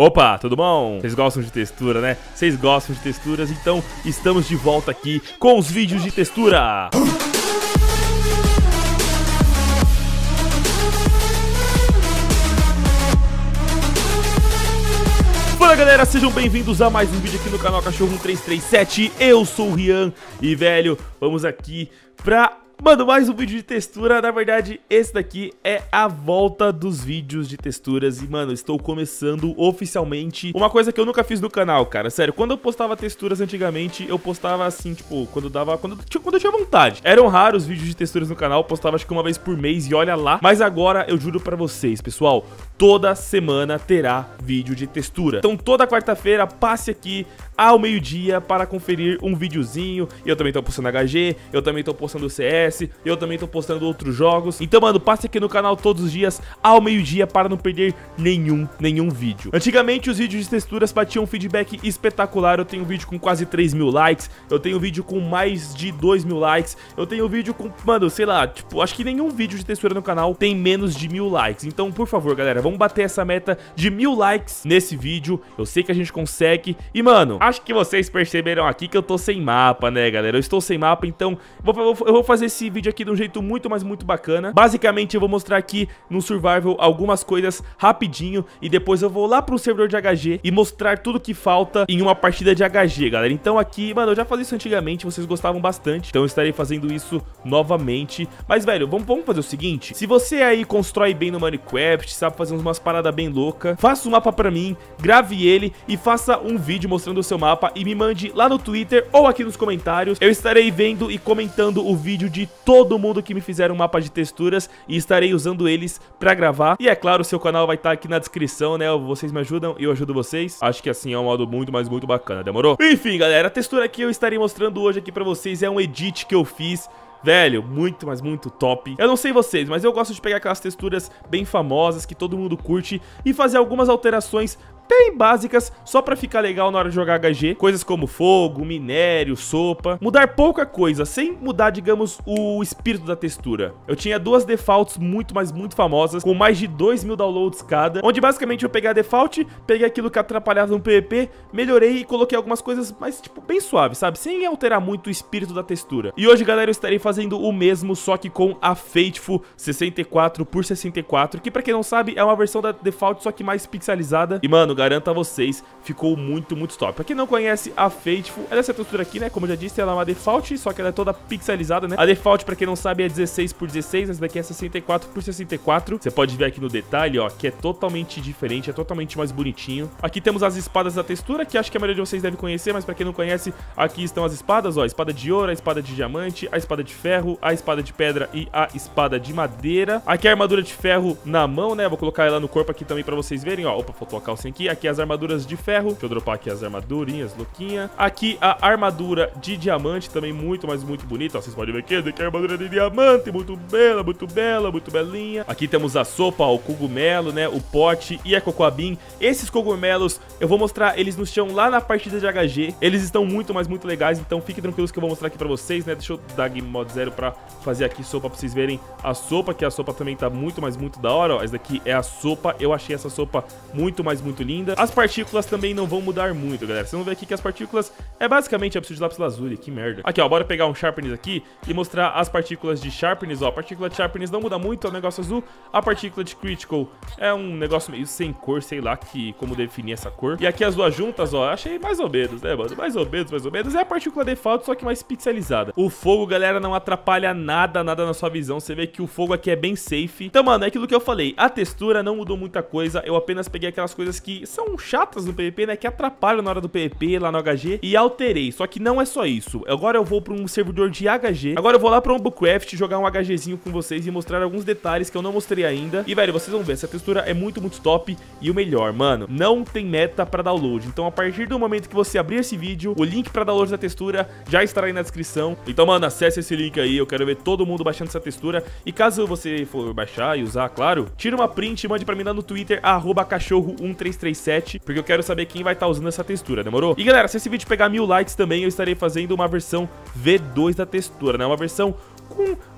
Opa, tudo bom? Vocês gostam de textura, né? Vocês gostam de texturas, então estamos de volta aqui com os vídeos de textura. Fala galera, sejam bem-vindos a mais um vídeo aqui no canal Cachorro 1337. Eu sou o Rian e, velho, vamos aqui pra... Mano, mais um vídeo de textura. Na verdade, esse daqui é a volta dos vídeos de texturas. E, mano, estou começando oficialmente uma coisa que eu nunca fiz no canal, cara. Sério, quando eu postava texturas antigamente, eu postava assim, tipo, quando eu tinha vontade. Eram raros os vídeos de texturas no canal, eu postava acho que uma vez por mês e olha lá. Mas agora, eu juro pra vocês, pessoal, toda semana terá vídeo de textura. Então, toda quarta-feira, passe aqui ao meio-dia para conferir um videozinho. Eu também tô postando HG, eu também tô postando CS, eu também tô postando outros jogos. Então, mano, passe aqui no canal todos os dias ao meio-dia para não perder nenhum vídeo. Antigamente, os vídeos de texturas batiam um feedback espetacular. Eu tenho um vídeo com quase 3.000 likes, eu tenho um vídeo com mais de 2.000 likes, eu tenho um vídeo com, mano, sei lá, tipo, acho que nenhum vídeo de textura no canal tem menos de 1.000 likes. Então, por favor, galera, vamos bater essa meta de 1.000 likes nesse vídeo. Eu sei que a gente consegue. E, mano, acho que vocês perceberam aqui que eu tô sem mapa, né, galera? Eu estou sem mapa, então eu vou fazer esse vídeo aqui de um jeito muito bacana. Basicamente, eu vou mostrar aqui no Survival algumas coisas rapidinho e depois eu vou lá pro servidor de HG e mostrar tudo que falta em uma partida de HG, galera. Então aqui, mano, eu já fazia isso antigamente, vocês gostavam bastante, então eu estarei fazendo isso novamente. Mas, velho, vamos fazer o seguinte: se você aí constrói bem no Minecraft, sabe fazer umas paradas bem loucas, faça um mapa pra mim, grave ele e faça um vídeo mostrando o seu mapa e me mande lá no Twitter ou aqui nos comentários. Eu estarei vendo e comentando o vídeo de todo mundo que me fizer um mapa de texturas e estarei usando eles pra gravar. E é claro, o seu canal vai estar aqui na descrição, né? Vocês me ajudam e eu ajudo vocês. Acho que assim é um modo muito bacana, demorou? Enfim, galera, a textura que eu estarei mostrando hoje aqui pra vocês é um edit que eu fiz. Velho, muito top. Eu não sei vocês, mas eu gosto de pegar aquelas texturas bem famosas que todo mundo curte e fazer algumas alterações bem básicas, só pra ficar legal na hora de jogar HG. Coisas como fogo, minério, sopa. Mudar pouca coisa, sem mudar, digamos, o espírito da textura. Eu tinha duas defaults muito famosas, com mais de 2.000 downloads cada, onde basicamente eu peguei a default, peguei aquilo que atrapalhava no PVP, melhorei e coloquei algumas coisas mais, tipo, bem suave, sabe? Sem alterar muito o espírito da textura. E hoje, galera, eu estarei fazendo o mesmo, só que com a Faithful 64x64, que pra quem não sabe, é uma versão da default, só que mais pixelizada. E, mano, garanto a vocês, ficou muito top. Pra quem não conhece a Faithful, ela é essa textura aqui, né? Como eu já disse, ela é uma default, só que ela é toda pixelizada, né? A default, pra quem não sabe, é 16x16, essa daqui é 64x64. Você pode ver aqui no detalhe, ó, que é totalmente diferente, é totalmente mais bonitinho. Aqui temos as espadas da textura, que acho que a maioria de vocês deve conhecer, mas pra quem não conhece, aqui estão as espadas, ó, a espada de ouro, a espada de diamante, a espada de ferro, a espada de pedra e a espada de madeira. Aqui a armadura de ferro na mão, né? Vou colocar ela no corpo aqui também pra vocês verem, ó. Opa, faltou a calcinha aqui. Aqui as armaduras de ferro. Deixa eu dropar aqui as armadurinhas, louquinha. Aqui a armadura de diamante, também muito bonita. Ó, vocês podem ver aqui a armadura de diamante, muito bela, muito belinha. Aqui temos a sopa, ó, o cogumelo, né? O pote e a cocoabin. Esses cogumelos, eu vou mostrar eles no chão lá na partida de HG. Eles estão muito legais, então fiquem tranquilos que eu vou mostrar aqui pra vocês, né? Deixa eu dar Game Mode 0 pra fazer aqui sopa pra vocês verem a sopa, que a sopa também tá muito da hora, ó. Essa daqui é a sopa. Eu achei essa sopa muito linda. As partículas também não vão mudar muito, galera. Vocês vão ver aqui que as partículas é basicamente a preciso de lápis lazuli, que merda. Aqui, ó, bora pegar um sharpness aqui e mostrar as partículas de sharpness, ó. A partícula de sharpness não muda muito, é um negócio azul. A partícula de critical é um negócio meio sem cor, sei lá como definir essa cor. E aqui as duas juntas, ó, achei mais ou menos, né, mano? Mais ou menos. É a partícula default, só que mais pixelizada. O fogo, galera, não atrapalha nada na sua visão. Você vê que o fogo aqui é bem safe. Então, mano, é aquilo que eu falei. A textura não mudou muita coisa. Eu apenas peguei aquelas coisas que são chatas no PVP, né, que atrapalham na hora do PVP, lá no HG, e alterei. Só que não é só isso. Agora eu vou para um servidor de HG. Agora eu vou lá para um Bullcraft, jogar um HGzinho com vocês e mostrar alguns detalhes que eu não mostrei ainda. E, velho, vocês vão ver, essa textura é muito top. E o melhor, mano, não tem meta para download. Então, a partir do momento que você abrir esse vídeo, o link para download da textura já estará aí na descrição. Então, mano, acesse esse link aí. Eu quero ver todo mundo baixando essa textura. E caso você for baixar e usar, claro, tira uma print e mande para mim lá no Twitter, @cachorro1337, porque eu quero saber quem vai estar usando essa textura, demorou? E galera, se esse vídeo pegar 1.000 likes também, eu estarei fazendo uma versão V2 da textura, né? Uma versão com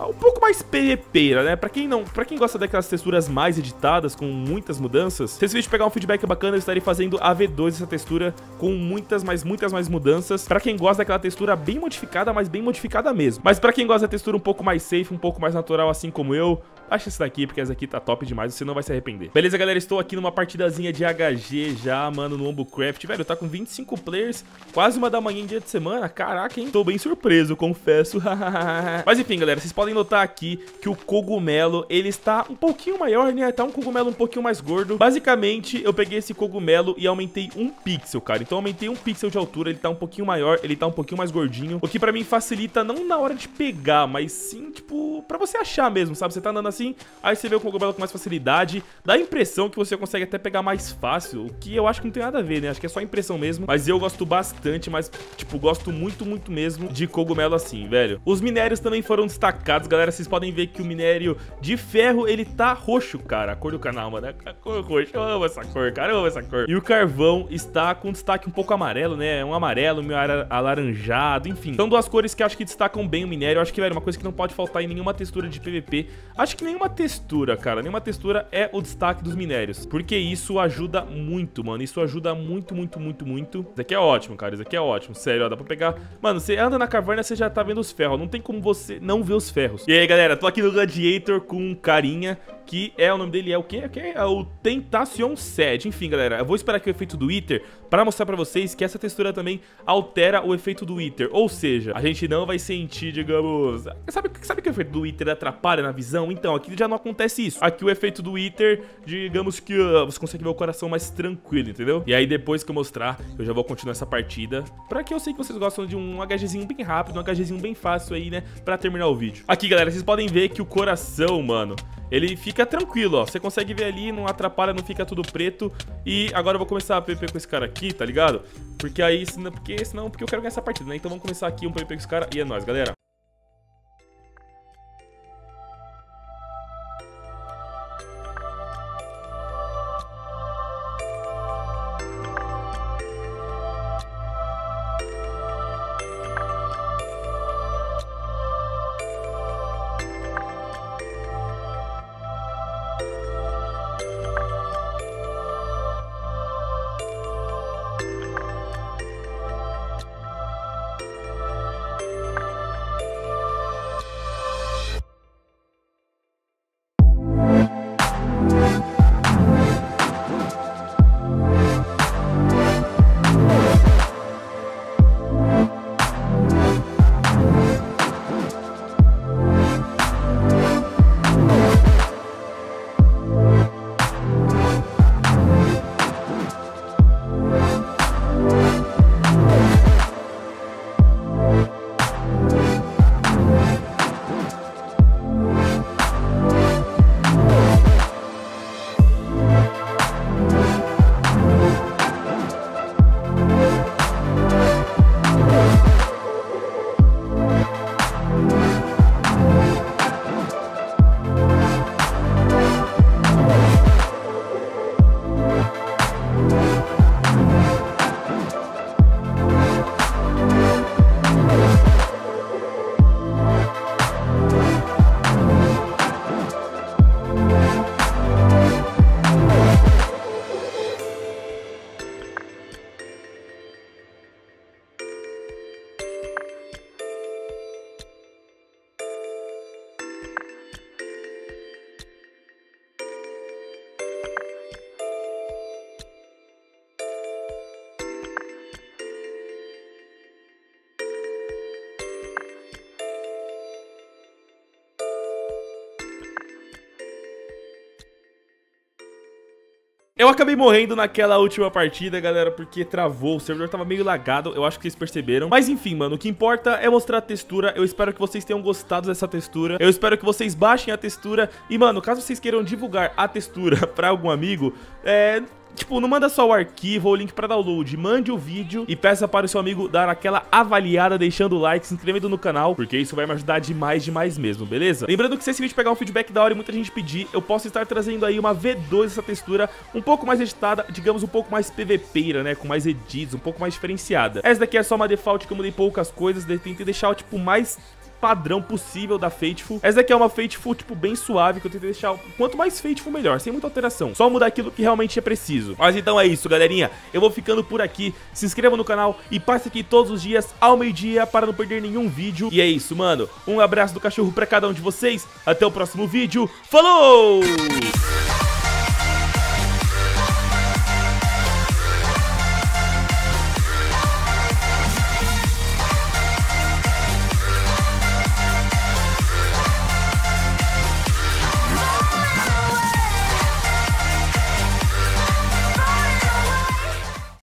um pouco mais PVPera, né? Pra quem gosta daquelas texturas mais editadas, com muitas mudanças, se esse vídeo pegar um feedback bacana, eu estarei fazendo a V2 essa textura com muitas mais mudanças. Pra quem gosta daquela textura bem modificada, mas bem modificada mesmo. Mas pra quem gosta da textura um pouco mais safe, um pouco mais natural, assim como eu, baixa esse daqui, porque essa aqui tá top demais, você não vai se arrepender. Beleza, galera? Estou aqui numa partidazinha de HG já, mano, no Ombocraft. Velho, tá com 25 players, quase 1 da manhã em dia de semana. Caraca, hein? Tô bem surpreso, confesso. Mas enfim, galera, vocês podem notar aqui que o cogumelo, ele está um pouquinho maior, né? Tá um cogumelo um pouquinho mais gordo. Basicamente, eu peguei esse cogumelo e aumentei 1 pixel, cara. Então, eu aumentei 1 pixel de altura, ele tá um pouquinho maior, ele tá um pouquinho mais gordinho. O que pra mim facilita, não na hora de pegar, mas sim, tipo, pra você achar mesmo, sabe? Você tá andando assim, aí você vê o cogumelo com mais facilidade. Dá a impressão que você consegue até pegar mais fácil, o que eu acho que não tem nada a ver, né? Acho que é só impressão mesmo. Mas eu gosto bastante, mas, tipo, gosto muito mesmo de cogumelo assim, velho. Os minérios também foram destacados, galera. Vocês podem ver que o minério de ferro, ele tá roxo, cara. A cor do canal, mano. A cor roxa. Eu amo essa cor, cara. Eu amo essa cor. E o carvão está com destaque um pouco amarelo, né? Um amarelo, meio alaranjado, enfim. São duas cores que eu acho que destacam bem o minério. Eu acho que, velho, uma coisa que não pode faltar em nenhuma textura de PVP. Acho que nenhuma textura, cara. Nenhuma textura é o destaque dos minérios. Porque isso ajuda muito, mano. Isso ajuda muito. Isso aqui é ótimo, cara. Isso aqui é ótimo. Sério, ó, dá pra pegar... Mano, você anda na caverna, você já tá vendo os ferros. Não tem como você não ver os ferros. E aí, galera, tô aqui no Gladiator com um carinha que o nome dele é o quê? É o Tentacion Sed. Enfim, galera, eu vou esperar aqui o efeito do Wither pra mostrar pra vocês que essa textura também altera o efeito do Wither. Ou seja, a gente não vai sentir, digamos... Sabe que o efeito do Wither atrapalha na visão? Então, aqui já não acontece isso. Aqui o efeito do Wither, digamos que você consegue ver o coração mais tranquilo, entendeu? E aí, depois que eu mostrar, eu já vou continuar essa partida, pra que eu sei que vocês gostam de um HGzinho bem rápido, um HGzinho bem fácil aí, né? Pra terminar o vídeo. Aqui, galera, vocês podem ver que o coração, mano... Ele fica tranquilo, ó. Você consegue ver ali, não atrapalha, não fica tudo preto. E agora eu vou começar a PVP com esse cara aqui, tá ligado? Porque aí, porque eu quero ganhar essa partida, né? Então vamos começar aqui um PVP com esse cara e é nóis, galera. Eu acabei morrendo naquela última partida, galera, porque travou, o servidor tava meio lagado, eu acho que vocês perceberam. Mas enfim, mano, o que importa é mostrar a textura. Eu espero que vocês tenham gostado dessa textura. Eu espero que vocês baixem a textura. E, mano, caso vocês queiram divulgar a textura pra algum amigo, tipo, não manda só o arquivo ou o link pra download, mande o vídeo e peça para o seu amigo dar aquela avaliada, deixando o like, se inscrevendo no canal, porque isso vai me ajudar demais mesmo, beleza? Lembrando que se esse vídeo pegar um feedback da hora e muita gente pedir, eu posso estar trazendo aí uma V2 dessa textura, um pouco mais editada, digamos um pouco mais PVPera, né, com mais edits, um pouco mais diferenciada. Essa daqui é só uma default que eu mudei poucas coisas, tentei deixar, tipo, mais padrão possível da Fateful. Essa daqui é uma Fateful, tipo, bem suave, que eu tentei deixar quanto mais Fateful melhor, sem muita alteração. Só mudar aquilo que realmente é preciso. Mas então é isso, galerinha. Eu vou ficando por aqui. Se inscreva no canal e passe aqui todos os dias ao meio-dia para não perder nenhum vídeo. E é isso, mano. Um abraço do cachorro pra cada um de vocês. Até o próximo vídeo. Falou!